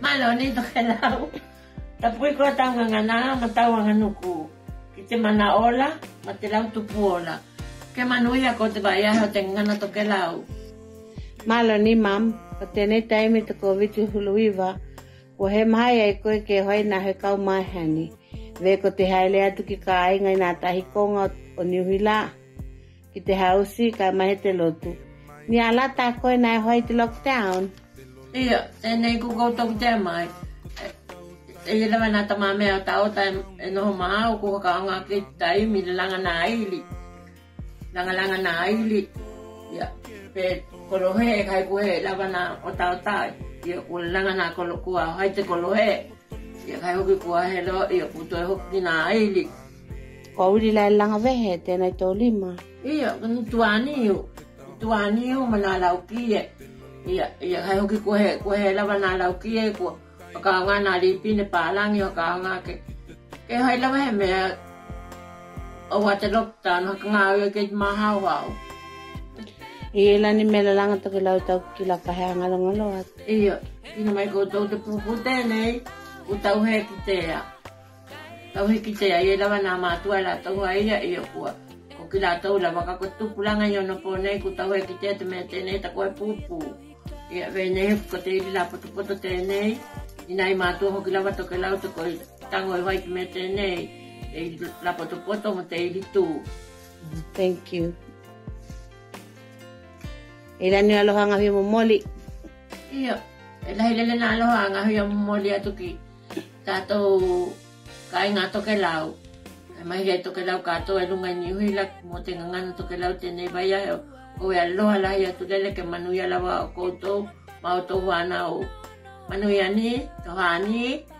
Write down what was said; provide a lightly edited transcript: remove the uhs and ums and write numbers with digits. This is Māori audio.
Malo ni to ke lau. Tapui ko tau ngana matau nganuku. Ki te mana ola, ma te lau tupu ola. Ke manuia ko te vai ho te ngana to ke lau. Malo ni mam, o tēnei taimi te COVID huluiwa, ko he mai ai koe ke hoi na he kau mai hani. Ve ko te haile atu ki ka ainga i nā tahi konga o Niuhila. Ki te hausi ka mahe te lotu. Ni ala tā koe nai hoi te lockdown. Ia, tēnei ku koutou te mai. E lewa nā ta mamea o tau ta e noho maa o ku hakaonga ki tai mi le langa nā ili. Langa nā ili. Ia, pe kolohe e kai ku he lewa nā o tau tai. Ia, ku langa nā kua hai te kolohe. Ia, kai hoki kua he lo, ia, ku toi hoki nā ili. Ko uri lai langa vehe tēnei tō lima. Ia, kanu tuaniu. Tuaniu ma nā lau kie. Ia, kai hoki ku he lewa nā lau kie kua. Wakaonga nā ripine pālangi wakaonga ke hai lawa he mea o wate lockdown haka ngāu e ke mahau au. I ela ni mele langa toke lau tau ki la kahe angalongalo at. Ia, ina mai koutou te pupu tēnei, u tau he ki tea. Tau he ki tea, i lawa nā mātua la tau haia ia kua. Ko ki la tau la waka ko tupulanga i ono pōnei ku tau he ki tea te mea tēnei ta koe pupu. Ia, vei ko te ili la potopoto tēnei. Inai mātua hoki lawa toke lau te koi tango e waiki me tēnei. E la poto mo te ili tū. Thank you. E lani aloha ngahi mo moli. Ia, e lahi lele na aloha ngahi mo moli atu ki tātou kai ngā toke lau. E mahi e toke lau kātou e lunga Niuhila mo te ngangana toke lau tēnei vai ai. O e aloha lahi atu lele ke manuia lawa o koutou ma o tau wana o Manuia ni, tohani,